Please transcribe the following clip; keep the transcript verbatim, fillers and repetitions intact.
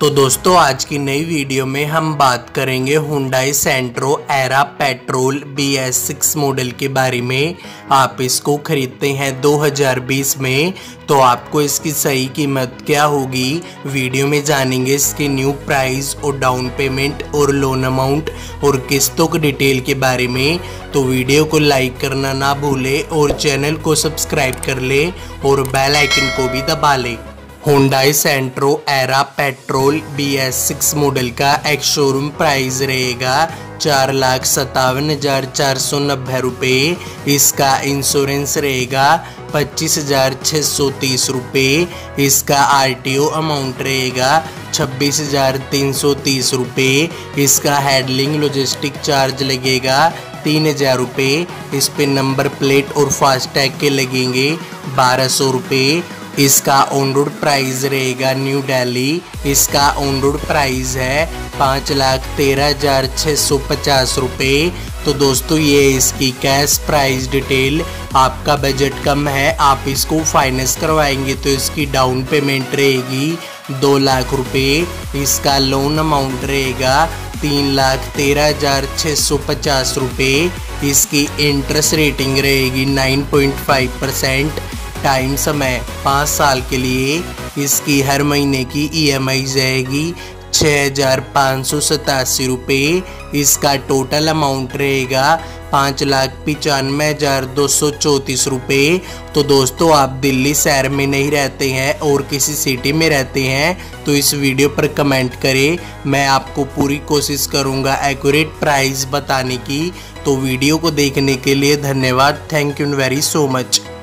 तो दोस्तों आज की नई वीडियो में हम बात करेंगे Hyundai Santro Era petrol B S six model के बारे में। आप इसको खरीदते हैं दो हज़ार बीस में तो आपको इसकी सही कीमत क्या होगी, वीडियो में जानेंगे इसकी न्यू प्राइस और डाउन पेमेंट और लोन अमाउंट और किस्तों की डिटेल के बारे में। तो वीडियो को लाइक करना ना भूले और चैनल को सब्सक्राइब कर ले और बेल आइकन को भी दबा ले। Hyundai Santro Era petrol B S six model का एक शोरूम प्राइस रहेगा चार लाख सत्तावन हजार चार सौ नब्बे रुपये। इसका इंश्योरेंस रहेगा पच्चीस हजार छः सौ तीस रुपये। इसका आर टी ओ अमाउंट रहेगा छब्बीस हजार तीन सौ तीस रुपये। इसका हैंडलिंग लॉजिस्टिक चार्ज लगेगा तीन हजार रुपये। इस पे नंबर प्लेट और फास्टैग के लगेंगे बारह सौ रुपये। इसका ऑन रोड प्राइस रहेगा न्यू दिल्ली। इसका ऑन रोड प्राइस है पाँच लाख तेरह हजार छः सौ पचास रुपये। तो दोस्तों ये इसकी कैश प्राइस डिटेल। आपका बजट कम है, आप इसको फाइनेंस करवाएंगे तो इसकी डाउन पेमेंट रहेगी दो लाख रुपये। इसका लोन अमाउंट रहेगा तीन लाख तेरह हजार छः सौ पचास रुपये। इसकी इंटरेस्ट रेटिंग रहेगी nine point five percent. Time समय पाँच साल के लिए। इसकी हर महीने की ई एम आई जाएगी छः हजार पाँच सौ सतासी रुपये। इसका टोटल अमाउंट रहेगा पाँच लाख पचानवे हजार दो सौ चौंतीस रुपये। तो दोस्तों आप दिल्ली शहर में नहीं रहते हैं और किसी सिटी में रहते हैं तो इस वीडियो पर कमेंट करें, मैं आपको पूरी कोशिश करूंगा एक्यूरेट प्राइस बताने की। तो वीडियो को देखने के लिए धन्यवाद। Thank you very so much.